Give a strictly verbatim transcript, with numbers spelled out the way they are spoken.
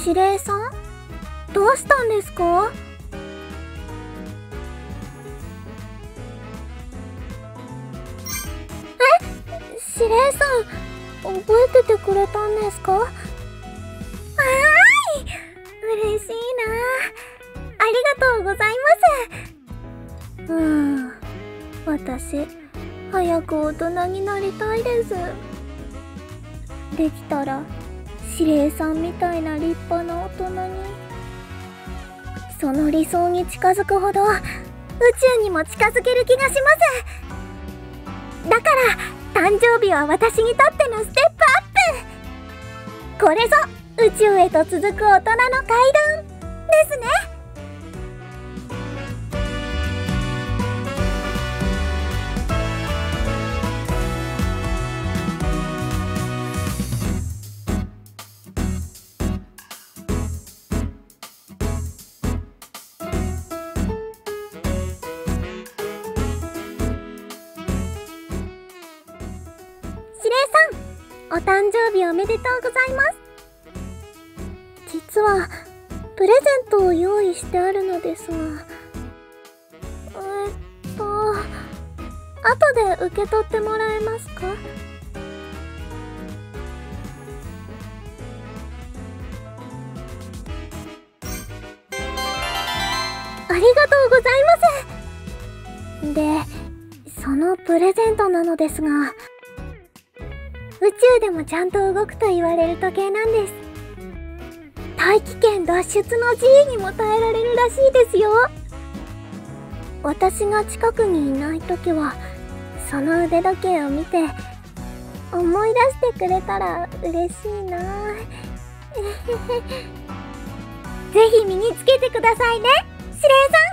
司令さん、どうしたんですか？え、司令さん、覚えててくれたんですか？わーい、嬉しいな。ありがとうございます。うーん、私早く大人になりたいです。できたら司令さんみたいな立派な大人に。その理想に近づくほど宇宙にも近づける気がします。だから誕生日は私にとってのステップアップ。これぞ宇宙へと続く大人の階段ですね。司令さん、お誕生日おめでとうございます。実はプレゼントを用意してあるのですが、えっと後で受け取ってもらえますか？ありがとうございます。で、そのプレゼントなのですが、宇宙でもちゃんと動くと言われる時計なんです。大気圏脱出の G にも耐えられるらしいですよ。私が近くにいない時はその腕時計を見て思い出してくれたら嬉しいな。ぜひ身につけてくださいね、司令さん。